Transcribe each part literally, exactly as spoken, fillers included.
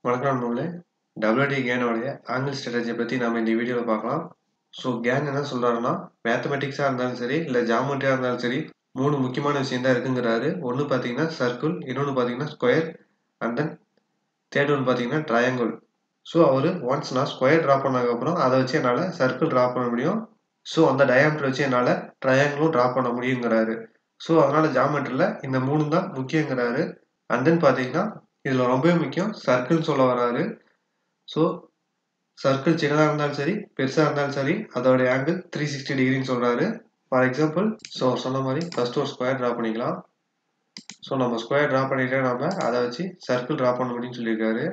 வணக்கம் நண்பர்களே. W D கேனோடைய ஆங்கிள் ஸ்ட்ராட்டஜியை பற்றி நாம் இந்த வீடியோவில் பார்க்கலாம். ஸோ கேன் என்ன சொல்கிறாருன்னா, மேத்தமெட்டிக்ஸாக இருந்தாலும் சரி இல்லை ஜாமெட்ரியாக இருந்தாலும் சரி மூணு முக்கியமான விஷயம் தான் இருக்குங்கிறாரு. ஒன்று பார்த்தீங்கன்னா சர்க்கிள், இன்னொன்று பார்த்தீங்கன்னா ஸ்கொயர், அண்ட் தென் தேர்ட் ஒன்று பார்த்தீங்கன்னா ட்ரையாங்கிள். ஸோ அவர் ஒன்ஸ் நான் ஸ்கொயர் ட்ரா பண்ணதுக்கப்புறம் அதை வச்சு என்னால் சர்க்கிள் ட்ரா பண்ண முடியும். ஸோ அந்த டயாமீட்டர் வச்சு என்னால் ட்ரையாங்கிளும் ட்ரா பண்ண முடியுங்கிறாரு. ஸோ அதனால் ஜாமெட்ரியில் இந்த மூணு தான் முக்கியங்கிறாரு. அண்ட் தென் பார்த்தீங்கன்னா இதில் ரொம்பவே முக்கியம் சர்க்கிள்னு சொல்ல வராரு. ஸோ சர்க்கிள் சின்னதாக இருந்தாலும் சரி பெருசாக இருந்தாலும் சரி அதோடைய ஆங்கிள் த்ரீ சிக்ஸ்டி டிகிரின்னு சொல்கிறாரு. ஃபார் எக்ஸாம்பிள் ஸோ சொன்ன மாதிரி ஃபர்ஸ்ட் ஒரு ஸ்கொயர் ட்ரா பண்ணிக்கலாம். ஸோ நம்ம ஸ்கொயர் ட்ரா பண்ணிட்டே நம்ம அதை வச்சு சர்க்கிள் ட்ரா பண்ண முடியும்னு சொல்லியிருக்காரு.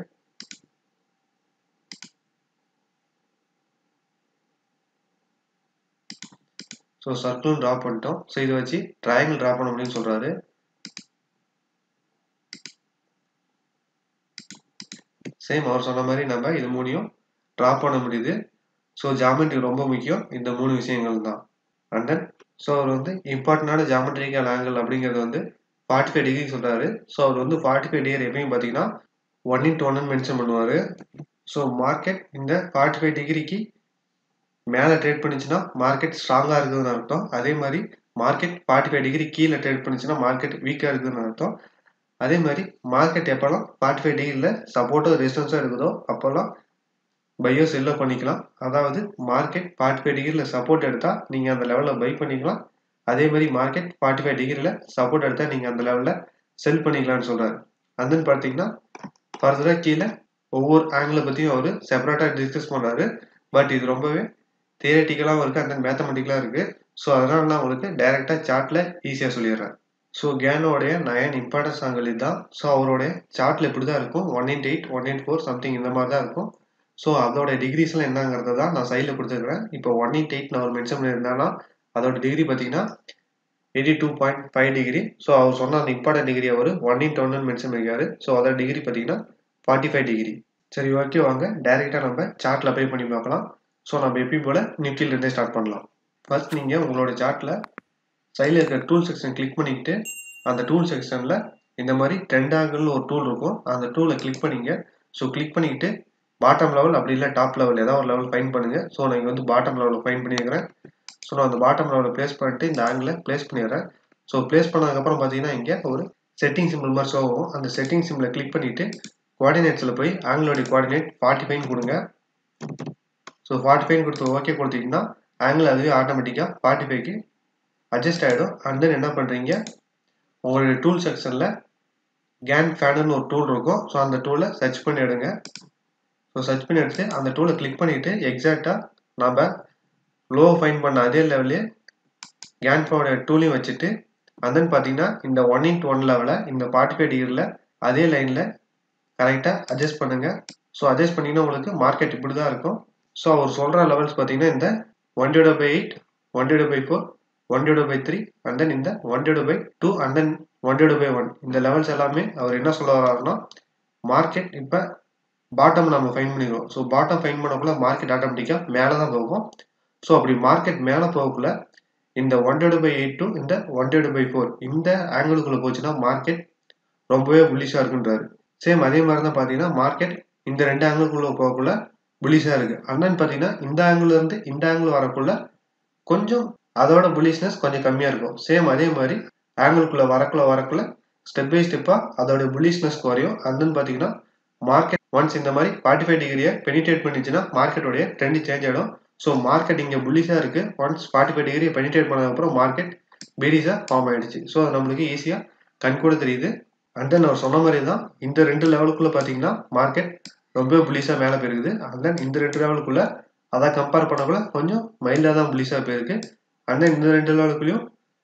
ஸோ சர்க்கிள் ட்ரா பண்ணிட்டோம். ஸோ இதை வச்சு ட்ரையாங்கிள் ட்ரா பண்ண முடியும்னு சொல்கிறாரு. சேம் அவர் சொன்ன மாதிரி நம்ம இது மூணையும் ட்ரா பண்ண முடியுது. ஸோ ஜாமெட்ரி ரொம்ப முக்கியம் இந்த மூணு விஷயங்கள் தான். அண்ட் தென் ஸோ அவர் வந்து இம்பார்ட்டண்டான ஜாமெட்ரிக்கல் ஆங்கிள் அப்படிங்கிறது வந்து ஃபார்ட்டி ஃபைவ் டிகிரி சொல்கிறாரு. ஸோ அவர் வந்து ஃபார்ட்டி ஃபைவ் டிகிரி எப்பயும் பார்த்தீங்கன்னா ஒன் இன்ட்டு ஒன்னு மென்ஷன் பண்ணுவார். ஸோ மார்க்கெட் இந்த ஃபார்ட்டி ஃபைவ் டிகிரிக்கு மேலே ட்ரேட் பண்ணிச்சுன்னா மார்க்கெட் ஸ்ட்ராங்காக இருக்குதுன்னு அர்த்தம். அதே மாதிரி மார்க்கெட் ஃபார்ட்டி ஃபைவ் டிகிரி கீழே ட்ரேட் பண்ணிச்சுன்னா மார்க்கெட் வீக்காக இருக்குதுன்னு அர்த்தம். அதே மாதிரி மார்க்கெட் எப்போல்லாம் ஃபார்ட்டி ஃபைவ் டிகிரியில் சப்போர்ட்டோ ரெசிஸ்டன்ஸோ இருக்குதோ அப்போல்லாம் பையோ செல்லோ பண்ணிக்கலாம். அதாவது மார்க்கெட் ஃபார்ட்டி ஃபைவ் டிகிரியில் சப்போர்ட் எடுத்தால் நீங்கள் அந்த லெவலில் பை பண்ணிக்கலாம். அதே மாதிரி மார்க்கெட் ஃபார்ட்டி ஃபைவ் டிகிரியில் சப்போர்ட் எடுத்தால் நீங்கள் அந்த லெவலில் செல் பண்ணிக்கலாம்னு சொல்கிறார். அண்ட் தென் பார்த்தீங்கன்னா ஃபர்தராக கீழே ஒவ்வொரு ஆங்கிளை பற்றியும் அவர் செப்பரேட்டாக டிஸ்கஸ் பண்ணுறாரு. பட் இது ரொம்பவே தியரட்டிக்கலாகவும் இருக்குது அண்ட் தென் மேத்தமெட்டிக்கலாக இருக்குது. ஸோ அதனால நான் உங்களுக்கு டைரெக்டாக சார்ட்டில் ஈஸியாக சொல்லிடுறேன். ஸோ கேனோடைய நயன் இம்பார்ட்டன்ஸ் ஆங்கிள் இதுதான். ஸோ அவருடைய சார்ட்டில் இப்படி தான் இருக்கும். One into eight one into four something இந்த மாதிரி தான் இருக்கும். ஸோ அதோட டிகிரிஸ்லாம் என்னங்கிறத தான் நான் சைடில் கொடுத்துருக்குறேன். இப்போ ஒன் இன்ட் எயிட் நான் ஒரு மென்ஷன் பண்ணியிருந்தேன்னா அதோட டிகிரி பார்த்தீங்கன்னா eighty two point five degree. So அவர் சொன்ன அந்த இம்பார்ட்டன்ட் டிகிரி அவர் ஒன் இன்ட் ஒன்னு மென்ஷன் பண்ணியிருக்காரு. ஸோ அதோட டிகிரி பார்த்தீங்கன்னா ஃபார்ட்டி ஃபைவ் டிகிரி. சரி ஓகே, வாங்க டைரெக்டாக நம்ம சார்ட்டில் அப்ளை பண்ணி பார்க்கலாம். ஸோ நம்ம எப்பயும் போல் நிஃப்டியிலேருந்தே ஸ்டார்ட் பண்ணலாம். ஃபர்ஸ்ட் நீங்கள் உங்களோட சார்ட்டில் சைடில் இருக்கிற டூல் செக்ஷன் கிளிக் பண்ணிக்கிட்டு அந்த டூல் செக்ஷனில் இந்த மாதிரி ட்ரெண்ட் ஆங்கிள்னு ஒரு டூல் இருக்கும். அந்த டூலை கிளிக் பண்ணிங்க. ஸோ கிளிக் பண்ணிக்கிட்டு பாட்டம் லெவல் அப்படி இல்லை டாப் லெவல் ஏதாவது ஒரு லெவல் ஃபைன் பண்ணுங்கள். ஸோ நான் இங்கே வந்து பாட்டம் லெவலில் ஃபைன் பண்ணியிருக்கிறேன். ஸோ நான் அந்த பாட்டம் லெவலில் ப்ளேஸ் பண்ணிட்டு இந்த ஆங்கிளை ப்ளேஸ் பண்ணிடுறேன். ஸோ ப்ளேஸ் பண்ணதுக்கப்புறம் பார்த்தீங்கன்னா இங்கே ஒரு செட்டிங் சிம்பிள் மாதிரி ஷோ ஆகும். அந்த செட்டிங் சிம்பிளை கிளிக் பண்ணிவிட்டு கோஆர்டினேட்ஸில் போய் ஆங்கிளோடைய கோஆர்டினேட் ஃபார்ட்டி ஃபைன் கொடுங்க. ஸோ ஃபார்ட்டி ஃபைன் கொடுத்து ஓகே கொடுத்தீங்கன்னா ஆங்கிள் அதுவே ஆட்டோமேட்டிக்காக ஃபார்ட்டி ஃபைவ்க்கு அட்ஜஸ்ட் ஆகிடும். அண்ட் தென் என்ன பண்ணுறீங்க, உங்களுடைய டூல் செக்ஷனில் கேன் ஃபேனுன்னு ஒரு டூல் இருக்கும். ஸோ அந்த டூலை சர்ச் பண்ணி எடுங்க. ஸோ சர்ச் பண்ணி எடுத்து அந்த டூலை கிளிக் பண்ணிவிட்டு எக்ஸாக்டாக நம்ம லோ ஃபைன் பண்ண அதே லெவலே கேன் ஃபேனோட டூலையும் வச்சுட்டு அண்ட் தென் பார்த்தீங்கன்னா இந்த ஒன் இன்ட் ஒன் லெவலில் இந்த ஃபார்ட்டி ஃபைவ் டிகிரியில் அதே லைனில் கரெக்டாக அட்ஜஸ்ட் பண்ணுங்கள். ஸோ அட்ஜஸ்ட் பண்ணிங்கன்னா உங்களுக்கு மார்க்கெட் இப்படி தான் இருக்கும். ஸோ அவர் சொல்கிற லெவல்ஸ் பார்த்தீங்கன்னா இந்த one divide by eight one divide by four one divide by three and then இந்த one divide by two and then one divide by one இந்த லெவல்ஸ் எல்லாமே அவர் என்ன சொல்ல வர்றாருன்னா மார்க்கெட் இப்போ பாட்டம் நம்ம ஃபைன் பண்ணிடுவோம். ஸோ பாட்டம் ஃபைன் பண்ணக்குள்ள மார்க்கெட் ஆட்டோமேட்டிக்காக மேலே தான் போகும். ஸோ அப்படி மார்க்கெட் மேலே போகக்குள்ள இந்த one divide by eight to இந்த ஒன் டிவைட் பை ஃபோர் இந்த ஆங்கிளுக்குள்ளே போச்சுன்னா மார்க்கெட் ரொம்பவே புல்லிஷாக இருக்குன்றாரு. சேம் அதே மாதிரி தான் பார்த்தீங்கன்னா மார்க்கெட் இந்த ரெண்டு ஆங்கிளுக்குள்ளே போகக்குள்ள புல்லிஷாக இருக்குது. அண்ணன் பார்த்தீங்கன்னா இந்த ஆங்கிள் இருந்து இந்த ஆங்கிள் வரக்குள்ள கொஞ்சம் அதோட புல்லிஷ்னஸ் கொஞ்சம் கம்மியாக இருக்கும். சேம் அதே மாதிரி ஆங்கிளுக்குள்ளே வரக்குள்ள வரக்குள்ள ஸ்டெப் பை ஸ்டெப்பாக அதோட புல்லிஷ்னஸ் குறையும். அண்ட் பார்த்தீங்கன்னா மார்க்கெட் ஒன்ஸ் இந்த மாதிரி ஃபார்ட்டி ஃபைவ் டிகிரியை பெனிட்ரேட் பண்ணிச்சுன்னா மார்க்கெட்டோடைய ட்ரெண்ட் சேஞ்ச் ஆகிடும். ஸோ மார்க்கெட் இங்கே புல்லிஷாக இருக்குது. ஒன்ஸ் ஃபார்ட்டி ஃபைவ் டிகிரியை பெனிட்ரேட் பண்ணதுக்கப்புறம் மார்க்கெட் பெரிஸாக ஃபார்ம் ஆகிடுச்சு. ஸோ அது நம்மளுக்கு ஈஸியாக கண் கூட தெரியுது. அண்ட் தென் அவர் சொன்ன மாதிரி தான் இந்த ரெண்டு லெவலுக்குள்ளே பார்த்தீங்கன்னா மார்க்கெட் ரொம்ப புல்லிஷாக மேலே போயிருக்குது. அண்ட் தென் இந்த ரெண்டு லெவலுக்குள்ளே அதை கம்பேர் பண்ணக்குள்ள கொஞ்சம் மைல்டாக தான் புல்லிஷாக போயிருக்கு. அண்ட் தென் இந்த ரெண்டு லெவலுக்குள்ளேயும்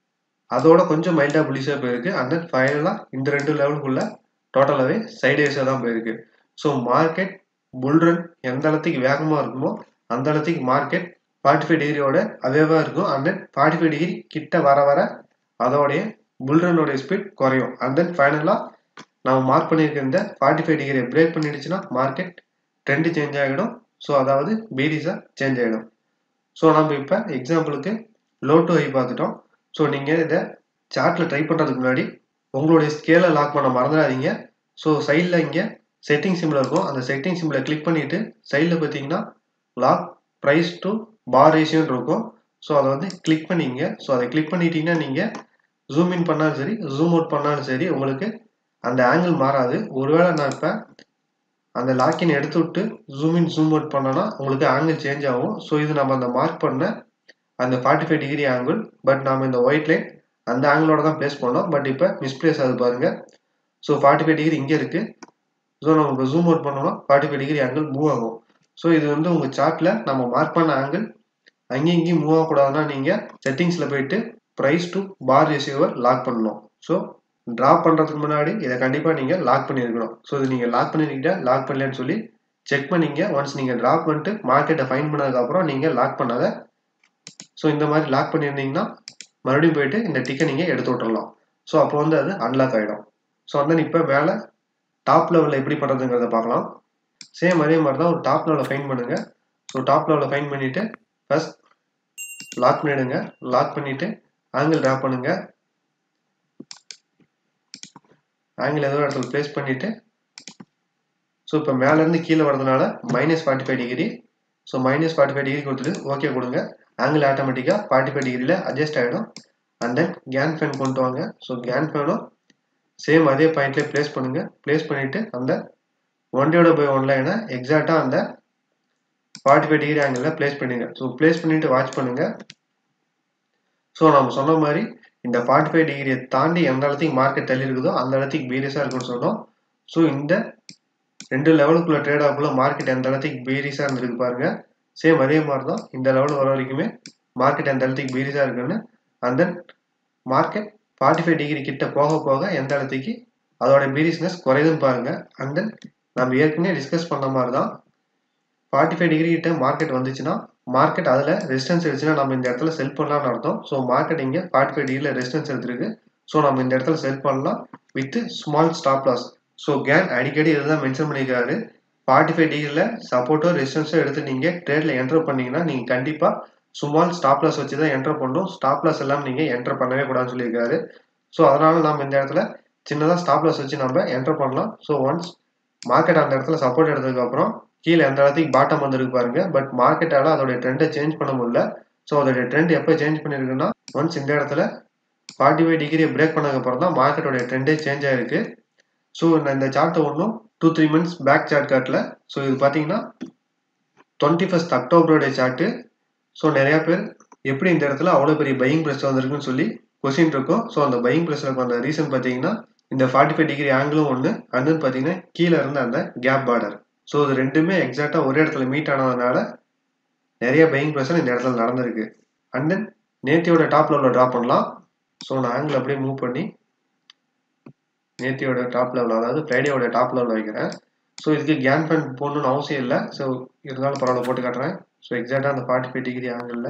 அதோட கொஞ்சம் மைல்டாக புல்லிஷாக போயிருக்கு. அண்ட் தென் ஃபைனலாக இந்த ரெண்டு லெவலுக்குள்ளே டோட்டலாகவே சைடேஸாக தான் போயிருக்கு. ஸோ மார்க்கெட் புல்ரன் எந்த இடத்துக்கு வேகமாக இருக்குமோ அந்த இடத்துக்கு மார்க்கெட் ஃபார்ட்டி ஃபைவ் டிகிரியோட அவேவாக இருக்கும். And then forty five degree கிட்ட வர வர அதோடைய புல்ரனோடைய ஸ்பீட் குறையும். அண்ட் தென் ஃபைனலாக நம்ம மார்க் பண்ணியிருக்க இந்த ஃபார்ட்டி ஃபைவ் டிகிரியை பிரேக் பண்ணிடுச்சுன்னா மார்க்கெட் ட்ரெண்டு சேஞ்ச் ஆகிடும். ஸோ அதாவது பேரிஸாக சேஞ்ச் ஆகிடும். ஸோ நம்ம இப்போ எக்ஸாம்பிளுக்கு லோ டு ஹை பார்த்துட்டோம். ஸோ நீங்கள் இதை சார்ட்டில் ட்ரை பண்ணுறதுக்கு முன்னாடி உங்களுடைய ஸ்கேலை லாக் பண்ண மறந்துடாதீங்க. ஸோ சைடில் இங்கே செட்டிங் சிம்பிள் இருக்கும். அந்த செட்டிங் சிம்பிளை கிளிக் பண்ணிட்டு சைடில் பார்த்தீங்கன்னா லாக் ப்ரைஸ் டு பார் ரேஷியோன்னு இருக்கும். ஸோ அதை வந்து கிளிக் பண்ணிங்க. ஸோ அதை கிளிக் பண்ணிட்டீங்கன்னா நீங்கள் ஜூம் இன் பண்ணாலும் சரி ஜூம் அவுட் பண்ணாலும் சரி உங்களுக்கு அந்த ஆங்கிள் மாறாது. ஒருவேளை நான் இப்போ அந்த லாக்கின் எடுத்து விட்டு ஜூம் இன் ஜூம் அவுட் பண்ணோன்னா உங்களுக்கு ஆங்கிள் சேஞ்ச் ஆகும். ஸோ இது நம்ம அந்த மார்க் பண்ண அந்த forty five degree angle. But நம்ம இந்த ஒயிட் லைன் அந்த ஆங்கிளோட தான் பிளேஸ் பண்ணோம். பட் இப்போ மிஸ்பிளேஸ் ஆகுது பாருங்க. ஸோ ஃபார்ட்டி ஃபைவ் டிகிரி இங்கே இருக்கு. ஸோ நம்ம இப்போ ஜூம் அவுட் பண்ணோம்னா forty five degree angle move ஆகும். ஸோ இது வந்து உங்கள் சார்ட்டில் நம்ம மார்க் பண்ண ஆங்கிள் அங்கேயும் இங்கேயும் மூவ் ஆகக்கூடாதுன்னா நீங்கள் செட்டிங்ஸில் போயிட்டு ப்ரைஸ் டு பார் ரேஷியோவை லாக் பண்ணணும். ஸோ ட்ராப் பண்ணுறதுக்கு முன்னாடி இதை கண்டிப்பாக நீங்கள் லாக் பண்ணியிருக்கணும். ஸோ இது நீங்கள் லாக் பண்ணிருக்கீங்க லாக் பண்ணலன்னு சொல்லி செக் பண்ணிங்க. ஒன்ஸ் நீங்கள் ட்ராப் பண்ணிட்டு மார்க்கெட்டை ஃபைன் பண்ணதுக்கப்புறம் நீங்கள் லாக் பண்ணாத. ஸோ இந்த மாதிரி லாக் பண்ணியிருந்தீங்கன்னா மறுபடியும் போயிட்டு இந்த டிக்கை நீங்கள் எடுத்து விட்டுறலாம். ஸோ அப்போ வந்து அது அன்லாக் ஆகிடும். ஸோ வந்து இப்போ மேலே டாப் லெவலில் எப்படி பண்ணுறதுங்கிறத பார்க்கலாம். சேம் அதே மாதிரி தான் ஒரு டாப் லெவலில் ஃபைன் பண்ணுங்கள். ஸோ டாப் லெவலில் ஃபைன் பண்ணிவிட்டு ஃபஸ்ட் லாக் பண்ணிவிடுங்க. லாக் பண்ணிவிட்டு ஆங்கிள் ட்ரா பண்ணுங்கள். ஆங்கிள் ஏதோ இடத்துல ப்ளேஸ் பண்ணிவிட்டு ஸோ இப்போ மேலேருந்து கீழே வரதுனால minus forty five degree. So minus forty five degree கொடுத்துட்டு ஓகே கொடுங்க. ஆங்கிள் ஆட்டோமேட்டிக்காக ஃபார்ட்டி ஃபைவ் டிகிரியில் அட்ஜஸ்ட் ஆகிடும். அண்ட் தென் கேன் ஃபேன் கொண்டு வாங்க. ஸோ கேன் ஃபேனும் சேம் அதே பாயிண்ட்லேயே ப்ளேஸ் பண்ணுங்கள். ப்ளேஸ் பண்ணிவிட்டு அந்த ஒன் டிவைட் பை ஒன் லைனை எக்ஸாக்டாக அந்த ஃபார்ட்டி ஃபைவ் டிகிரி ஆங்கிளில் ப்ளேஸ் பண்ணுங்க. ஸோ ப்ளேஸ் பண்ணிவிட்டு வாட்ச் பண்ணுங்கள். ஸோ நம்ம சொன்ன மாதிரி இந்த ஃபார்ட்டி ஃபைவ் டிகிரியை தாண்டி எந்த இடத்துக்கு மார்க்கெட் தள்ளி இருக்குதோ அந்த இடத்துக்கு பீரியஸாக இருக்குன்னு சொன்னோம். ஸோ இந்த ரெண்டு லெவலுக்குள்ள ட்ரேட் ஆகுள்ள மார்க்கெட் எந்த இடத்துக்கு பீரியஸாக இருந்திருக்கு பாருங்க. சேம் அதே மாதிரி தான் இந்த லெவல் வர வரைக்குமே மார்க்கெட் எந்த இடத்துக்கு பீரியஸாக இருக்குன்னு. And then market forty five degree கிட்ட போக போக எந்த இடத்துக்கு அதோட பீரிஸ்னஸ் குறையுதுன்னு பாருங்க. அண்ட் தென் நம்ம ஏற்கனவே டிஸ்கஸ் பண்ண மாதிரி தான் ஃபார்ட்டி ஃபைவ் டிகிரி கிட்ட மார்க்கெட் வந்துச்சுன்னா மார்க்கெட் அதில் ரெசிஸ்டன்ஸ் எடுத்துச்சுன்னா நம்ம இந்த இடத்துல செல் பண்ணலாம்னு அர்த்தம். ஸோ மார்க்கெட் இங்கே ஃபார்ட்டி ஃபைவ் டிகிரியில் ரெசிஸ்டன்ஸ் எடுத்துருக்கு. ஸோ நம்ம இந்த இடத்துல செல் பண்ணலாம் with small stop loss. So Gann அடிக்கடி இதுதான் மென்ஷன் பண்ணியிருக்காரு. ஃபார்ட்டி ஃபைவ் டிகிரியில் சப்போர்ட்டோ ரெசிஸ்டன்ஸோ எடுத்து நீங்கள் ட்ரேடில் என்டர் பண்ணீங்கன்னா நீங்கள் கண்டிப்பாக ஸ்மால் ஸ்டாப் லாஸ் வச்சு தான் என்டர் பண்ணணும். ஸ்டாப் லாஸ் எல்லாம் நீங்கள் என்டர் பண்ணவே கூடாதுன்னு சொல்லியிருக்காரு. ஸோ அதனால நம்ம இந்த இடத்துல சின்னதாக ஸ்டாப் லாஸ் வச்சு நம்ம என்டர் பண்ணலாம். ஸோ ஒன்ஸ் மார்க்கெட் அந்த இடத்துல சப்போர்ட் எடுத்ததுக்கப்புறம் கீழே எந்த இடத்துக்கு பாட்டம் வந்துருக்கு பாருங்க. பட் மார்க்கெட்டால் அதோடைய ட்ரெண்டை சேஞ்ச் பண்ண முடியல. ஸோ அதோடைய ட்ரெண்ட் எப்போ சேஞ்ச் பண்ணியிருக்குன்னா ஒன்ஸ் இந்த இடத்துல ஃபார்ட்டி ஃபைவ் டிகிரியை பிரேக் பண்ணதுக்கப்புறம் தான் மார்க்கெட்டோடைய ட்ரெண்டே சேஞ்ச் ஆயிருக்கு. ஸோ நான் இந்த சார்ட்டை ஒன்றும் two three months back chart காட்டல. ஸோ இது பார்த்தீங்கன்னா டுவெண்ட்டி ஃபஸ்ட் அக்டோபருடைய சார்ட்டு. ஸோ நிறையா பேர் எப்படி இந்த இடத்துல அவ்வளோ பெரிய பையிங் ப்ரெஸ் வந்திருக்குன்னு சொல்லி கொஸ்டின் இருக்கும். ஸோ அந்த பையிங் ப்ரெஸ்ஸில் வந்த ரீசன் பார்த்தீங்கன்னா இந்த ஃபார்ட்டி ஃபைவ் டிகிரி ஆங்கிளும் ஒன்று, அண்ட் தென் பார்த்தீங்கன்னா கீழே இருந்த அந்த கேப் பார்டர். ஸோ இது ரெண்டுமே எக்ஸாக்டாக ஒரே இடத்துல மீட் ஆனதுனால நிறைய பையிங் ப்ரெஷர் இந்த இடத்துல நடந்திருக்கு. அண்ட் தென் நேத்தியோட டாப் லெவலில் ட்ராப் பண்ணலாம். ஸோ நான் ஆங்கிள் அப்படியே மூவ் பண்ணி நேத்தியோட டாப் லெவல் அதாவது ஃப்ரைடேயோட டாப் லெவலில் வைக்கிறேன். ஸோ இதுக்கு கேன் ஃபேன் போடணும்னு அவசியம் இல்லை. ஸோ இருந்தாலும் பரவாயில்ல போட்டு காட்டுறேன். ஸோ எக்ஸாக்டாக அந்த ஃபார்ட்டி ஃபைவ் டிகிரி ஆங்கிளில்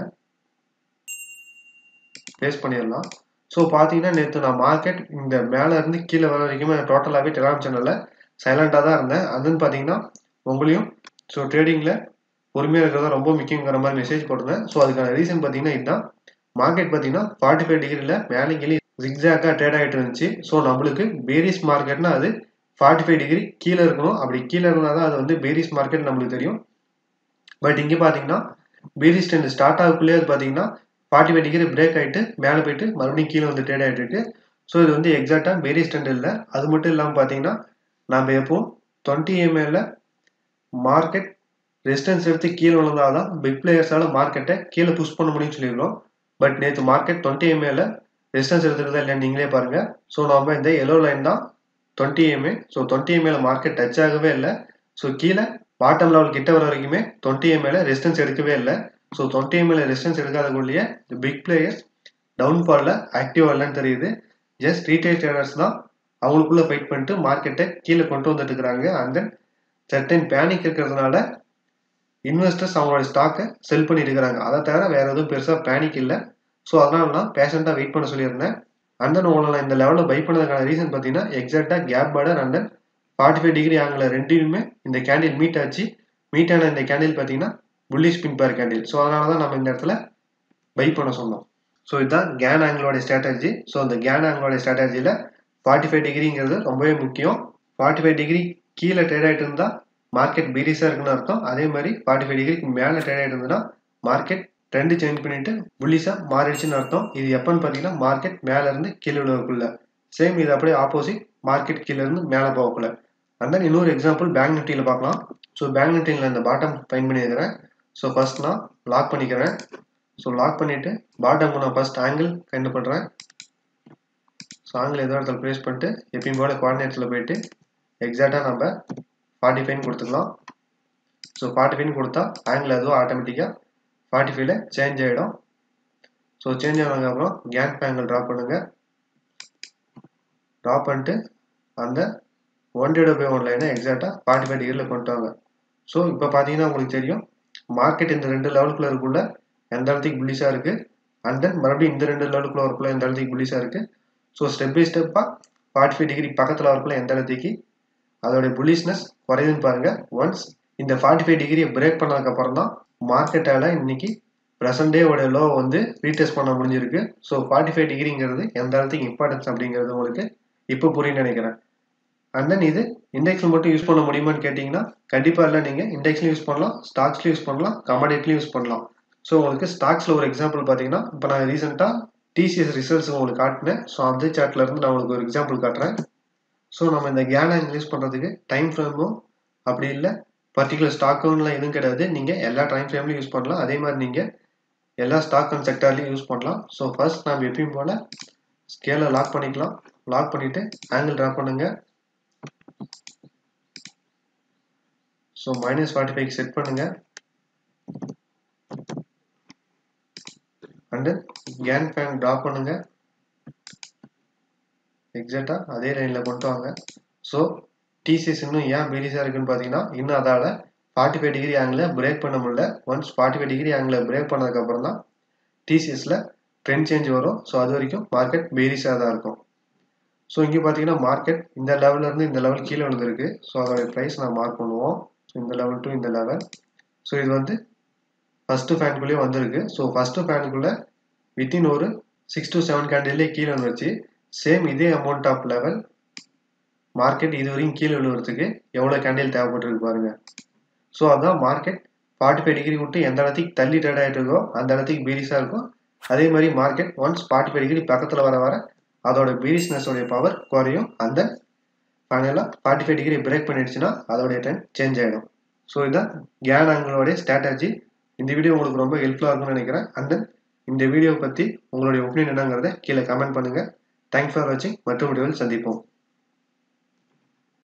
ப்ளேஸ் பண்ணிடலாம். ஸோ பார்த்தீங்கன்னா நேற்று நான் மார்க்கெட் இந்த மேலே இருந்து கீழே வர வரைக்குமே டோட்டலாகவே டெலிகிராம் சேனலில் சைலண்டாக தான் இருந்தேன். அதுன்னு பார்த்தீங்கன்னா உங்களையும் ஸோ ட்ரேடிங்கில் பொறுமையாக இருக்கிறதா ரொம்ப முக்கியங்கிற மாதிரி மெசேஜ் போட்டிருந்தேன். ஸோ அதுக்கான ரீசன் பார்த்தீங்கன்னா இதுதான். மார்க்கெட் பார்த்தீங்கன்னா ஃபார்ட்டி ஃபைவ் டிகிரியில் மேலே கீழே ஜிக்ஸாக்காக ட்ரேட் ஆகிட்டு இருந்துச்சு. ஸோ நம்மளுக்கு பேரிஸ் மார்க்கெட்னா அது ஃபார்ட்டி ஃபைவ் டிகிரி கீழே இருக்கணும். அப்படி கீழே இருந்தால் தான் அது வந்து பேரிஸ் மார்க்கெட் நம்மளுக்கு தெரியும். பட் இங்கே பார்த்தீங்கன்னா பேரிஸ் ட்ரெண்ட் ஸ்டார்ட் ஆகக்குள்ளேயே அது பார்த்தீங்கன்னா ஃபார்ட்டி ஃபைவ் டிகிரி பிரேக் ஆகிட்டு மேலே போயிட்டு மறுபடியும் கீழே வந்து ட்ரேட் ஆகிட்டு இருக்கு. ஸோ இது வந்து எக்ஸாக்டாக பேரிஸ் ட்ரெண்ட் இல்லை. அது மட்டும் இல்லாமல் பார்த்தீங்கன்னா நம்ம எப்போவும் டுவெண்ட்டி எம்ஏல மார்க்கெட் ரெசிஸ்டன்ஸ் எடுத்து கீழே விழுந்தால் தான் பிக் பிளேயர்ஸால் மார்க்கெட்டை கீழே புஷ் பண்ண முடியும்னு சொல்லியிருக்கோம். பட் நேற்று மார்க்கெட் டுவெண்ட்டி எம்ஏல ரெசிஸ்டன்ஸ் எடுத்துருந்தா இல்லை நீங்களே பாருங்கள். ஸோ நம்ம இந்த எல்லோ லைன் தான் டுவெண்ட்டி எம்ஏ. ஸோ டுவெண்ட்டி எம்ஏல மார்க்கெட் டச் ஆகவே இல்லை. ஸோ கீழே பாட்டம் லெவல் கிட்ட வர வரைக்குமே டுவெண்ட்டி எம்ஏல ரெசிஸ்டன்ஸ் எடுக்கவே இல்லை. ஸோ டுவெண்ட்டி எம்ஏல ரெசிஸ்டன்ஸ் எடுக்காதக்குள்ளேயே பிக் பிளேயர்ஸ் டவுன்ஃபாலில் ஆக்டிவ் இல்லைன்னு தெரியுது. ஜஸ்ட் ரீட்டைல் ட்ரேடர்ஸ் தான் அவங்களுக்குள்ள ஃபைட் பண்ணிட்டு மார்க்கெட்டை கீழே கொண்டு வந்துட்டு இருக்கிறாங்க. அண்ட் தென் சர்டன் பேனிக் இருக்கிறதுனால இன்வெஸ்டர்ஸ் அவங்களோட ஸ்டாக்கை செல் பண்ணிட்டு இருக்கிறாங்க. அதை தவிர வேற எதுவும் பெருசாக பேனிக் இல்லை. ஸோ அதனால நான் பேஷண்ட்டாக வெயிட் பண்ண சொல்லியிருந்தேன். அண்ட் தென் உங்களை நான் இந்த லெவலில் பை பண்ணதுக்கான ரீசன் பார்த்தீங்கன்னா எக்ஸாக்டாக gap border and then forty five degree angle ரெண்டுமே இந்த கேண்டில் மீட் ஆச்சு. மீட் ஆன இந்த கேண்டில் பார்த்தீங்கன்னா புல்லிஷ் பின் பேர் கேண்டில். ஸோ அதனால தான் நம்ம இந்த இடத்துல பை பண்ண சொன்னோம். ஸோ இதுதான் கேன் ஆங்கிளோட ஸ்ட்ராட்டஜி. ஸோ அந்த கேன் ஆங்கிளோட ஸ்ட்ராட்டஜியில் ஃபார்ட்டி ஃபைவ் டிகிரிங்கிறது ரொம்பவே முக்கியம். ஃபார்ட்டி ஃபைவ் டிகிரி கீழே ட்ரேட் ஆகிட்டு இருந்தால் மார்க்கெட் பீரிஸாக இருக்குன்னு அர்த்தம். அதே மாதிரி ஃபார்ட்டி ஃபைவ் டிகிரிக்கு மேலே ட்ரேட் ஆகிட்டு இருந்ததுன்னா மார்க்கெட் ட்ரெண்டு சேஞ்ச் பண்ணிட்டு புல்லிஷாக மாறிடுச்சுன்னு அர்த்தம். இது எப்போன்னு பார்த்தீங்கன்னா மார்க்கெட் மேலேருந்து கீழே விழுவக்குள்ள. சேம் இது அப்படியே ஆப்போசிட், மார்க்கெட் கீழேருந்து மேலே போகக்குள்ள. அண்ட் தென் இன்னொரு எக்ஸாம்பிள் பேங்க் நிஃப்டியில் பார்க்கலாம். ஸோ பேங்க் நிஃப்டியில் இந்த பாட்டம் ஃபைன் பண்ணியிருக்கிறேன். ஸோ ஃபர்ஸ்ட் நான் லாக் பண்ணிக்கிறேன். ஸோ லாக் பண்ணிவிட்டு பாட்டமுக்கு நான் ஃபர்ஸ்ட் ஆங்கிள் ஃபைண்ட் பண்ணுறேன். ஸோ ஆங்கிள் எதோ இடத்துல ப்ளேஸ் பண்ணிட்டு எப்பயும் போல கோஆர்டினேட்ஸில் போயிட்டு எக்ஸாக்டாக நம்ம ஃபார்ட்டி ஃபைவ் கொடுத்துக்கலாம். ஸோ ஃபார்ட்டி ஃபைவ் கொடுத்தா ஆங்கிள் அதுவும் ஆட்டோமேட்டிக்காக ஃபார்ட்டி ஃபைவ்ல சேஞ்ச் ஆகிடும். ஸோ சேஞ்ச் ஆனதுக்கப்புறம் கேன் ஆங்கிள் ட்ராப் பண்ணுங்கள். ட்ராப் பண்ணிட்டு அந்த ஒன் டிவைட் பை ஒன் லைனை எக்ஸாக்டாக ஃபார்ட்டி ஃபைவ் டிகிரியில் கொண்டு வாங்க. ஸோ இப்போ பார்த்தீங்கன்னா உங்களுக்கு தெரியும் மார்க்கெட் இந்த ரெண்டு லெவலுக்குள்ள இருக்குள்ள எந்த இடத்துக்கு புல்லிஷாக இருக்குது, அண்ட் தென் மறுபடியும் இந்த ரெண்டு லெவலுக்குள்ள இருக்குள்ள எந்த இடத்துக்கு புல்லிஷாக இருக்குது. ஸோ ஸ்டெப் பை ஸ்டெப்பாக ஃபார்ட்டி ஃபைவ் டிகிரி பக்கத்தில் இருக்குள்ள எந்த இடத்துக்கு அதோடைய புல்லிஷ்னஸ் குறையுதுன்னு பாருங்கள். ஒன்ஸ் இந்த ஃபார்ட்டி ஃபைவ் டிகிரியை பிரேக் பண்ணதுக்கப்புறம் தான் மார்க்கெட்டால் இன்னைக்கு ப்ரெசன்ட் டேவோட லோ வந்து ரீடெஸ்ட் பண்ண முடிஞ்சிருக்கு. ஸோ ஃபார்ட்டி ஃபைவ் டிகிரிங்கிறது எந்த இடத்துக்கு இம்பார்ட்டன்ஸ் அப்படிங்கிறது உங்களுக்கு இப்போ புரியுன்னு நினைக்கிறேன். அண்ட் தென் இது இண்டெக்ஸில் மட்டும் யூஸ் பண்ண முடியுமான்னு கேட்டிங்கன்னா கண்டிப்பாக இல்லை. நீங்கள் இண்டெக்ஸ்லையும் யூஸ் பண்ணலாம், ஸ்டாக்ஸ்லையும் யூஸ் பண்ணலாம், கமாடிட்டிலையும் யூஸ் பண்ணலாம். ஸோ உங்களுக்கு ஸ்டாக்ஸில் ஒரு எக்ஸாம்பிள் பார்த்தீங்கன்னா இப்போ நான் ரீசெண்டாக டிசிஎஸ் ரிசல்ட்ஸ் உங்களுக்கு காட்டினேன். ஸோ அந்த சார்ட்ல இருந்து நான் உங்களுக்கு ஒரு எக்ஸாம்பிள் காட்டுறேன். ஸோ நம்ம இந்த கேன் ஆங்கிள் யூஸ் பண்ணுறதுக்கு டைம் ஃப்ரேமும் அப்படி இல்லை, பர்டிகுலர் ஸ்டாக்குலாம் எதுவும் கிடையாது. நீங்கள் எல்லா டைம் ஃப்ரேம்லையும் யூஸ் பண்ணலாம். அதே மாதிரி நீங்கள் எல்லா ஸ்டாக் அண்ட் செக்டார்லையும் யூஸ் பண்ணலாம். ஸோ ஃபர்ஸ்ட் நம்ம எப்பயும் போல் ஸ்கேலை லாக் பண்ணிக்கலாம். லாக் பண்ணிவிட்டு ஆங்கிள் ட்ரா பண்ணுங்க. So minus forty five set பண்ணுங்க. அண்ட் கேன் ஃபேன் ட்ரா பண்ணுங்க. எக்ஸாக்டா அதே லைனில் கொண்டு வாங்க. ஸோ டிசிஎஸ் இன்னும் ஏன் பெரிஸாக இருக்குன்னு பார்த்தீங்கன்னா இன்னும் அதால் ஃபார்ட்டி ஃபைவ் டிகிரி ஆங்கிளை பிரேக் பண்ண முடியல. ஒன்ஸ் ஃபார்ட்டி ஃபைவ் டிகிரி ஆங்கிளை பிரேக் பண்ணதுக்கப்புறம் தான் டிசிஎஸில் ட்ரெண்ட் சேஞ்ச் வரும். ஸோ அது வரைக்கும் மார்க்கெட் பெரிஸாக தான் இருக்கும். ஸோ இங்கே பார்த்தீங்கன்னா மார்க்கெட் இந்த லெவல்லேருந்து இந்த லெவல் கீழே விழுந்திருக்கு. ஸோ அதோடைய ப்ரைஸ் நான் மார்க் பண்ணுவோம். ஸோ இந்த லெவல் டு இந்த லெவல். ஸோ இது வந்து ஃபஸ்ட்டு ஃபேனுக்குள்ளேயே வந்திருக்கு. ஸோ ஃபஸ்ட்டு ஃபேனுக்குள்ளே வித்தின் ஒரு சிக்ஸ் டு செவன் கேண்டில்லே கீழே வந்துருச்சு. சேம் இதே அமௌண்ட் ஆஃப் லெவல் மார்க்கெட் இது வரைக்கும் கீழே விழுவுறதுக்கு எவ்வளோ கேண்டில் தேவைப்பட்டிருக்கு பாருங்க. ஸோ அதான் மார்க்கெட் ஃபார்ட்டி ஃபைவ் டிகிரி விட்டு எந்த இடத்துக்கு தள்ளி ட்ரேட் ஆகிட்டு இருக்கோ அந்த இடத்துக்கு பீரிஸாக இருக்கும். அதே மாதிரி market once forty five degree பக்கத்தில் வர வர அதோட பீரிஷ்னஸோடைய பவர் குறையும். அந்த ஃபைனலாக ஃபார்ட்டி ஃபைவ் டிகிரி பிரேக் பண்ணிடுச்சுன்னா அதோடைய ட்ரெண்ட் சேஞ்ச் ஆகிடும். ஸோ இதுதான் கேன் ஆங்கிளோடைய ஸ்ட்ராட்டஜி. இந்த வீடியோ உங்களுக்கு ரொம்ப ஹெல்ப்ஃபுல்லாக இருக்கும்னு நினைக்கிறேன். அண்ட் தென் இந்த வீடியோ பற்றி உங்களுடைய ஒப்பீனியன் என்னங்கிறத கீழே கமெண்ட் பண்ணுங்கள். தேங்க்ஸ் ஃபார் வாட்சிங். மற்ற வீடியோவில் சந்திப்போம்.